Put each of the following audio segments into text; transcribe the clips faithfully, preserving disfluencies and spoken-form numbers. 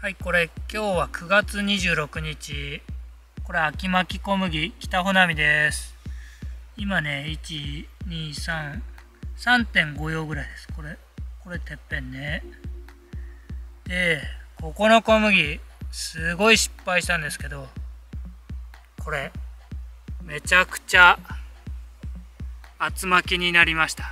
はい、これ今日はくがつにじゅうろくにち。これ秋巻き小麦北穂波です。今ね、いち、に、さん、さんてんごようぐらいです。これ、これてっぺんね。で、ここの小麦、すごい失敗したんですけど、これ、めちゃくちゃ厚巻きになりました。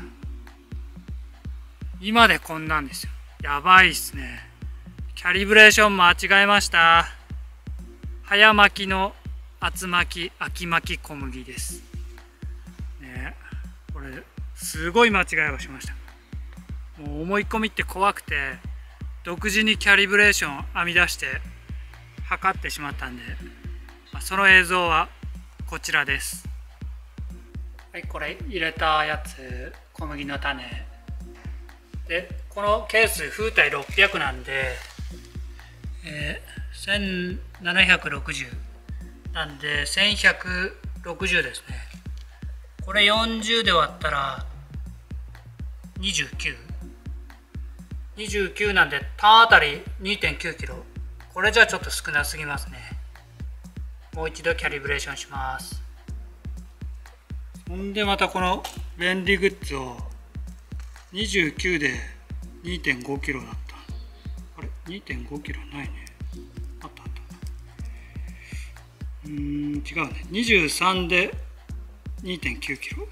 今でこんなんですよ。やばいっすね。キャリブレーション間違えました。早巻きの厚巻き、秋巻き小麦です。ね、これ、すごい間違いをしました。もう思い込みって怖くて、独自にキャリブレーションを編み出して測ってしまったんで、まあ、その映像はこちらです。はい、これ入れたやつ、小麦の種。で、このケース、風体ろっぴゃくなんで、えー、せんななひゃくろくじゅうなんでせんひゃくろくじゅうですね。これよんじゅうで割ったらにじゅうきゅう。にじゅうきゅうなんで単あたり にてんきゅうキロ。これじゃちょっと少なすぎますね。もう一度キャリブレーションします。ほんでまたこの便利グッズをにじゅうきゅうで にてんごキロだった。あれ にてんごキロないね。あったあった。うーん、違うね。にじゅうさんで にてんきゅうキロ。こ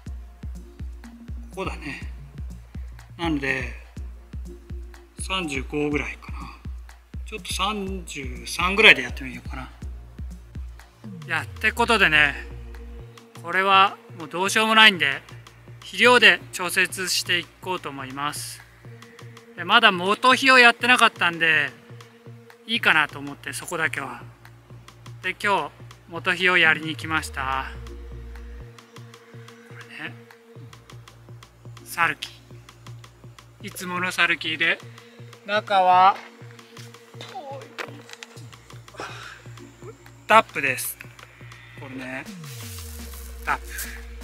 こだね。なので、さんじゅうごぐらいかな。ちょっとさんじゅうさんぐらいでやってみようかな。いや、ってことでね、これはもうどうしようもないんで、肥料で調節していこうと思います。でまだ元肥をやってなかったんでいいかなと思って、そこだけは。で今日元肥をやりに来ました。これね、サルキー、いつものサルキーで、中はタップです。これね、タップ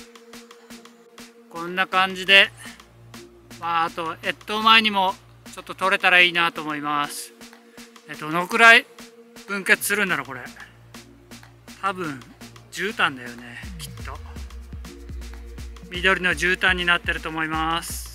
こんな感じで、まあ、あと越冬前にもちょっと取れたらいいなと思います。どのくらい分結するんだろうこれ。多分絨毯だよね、きっと。緑の絨毯になってると思います。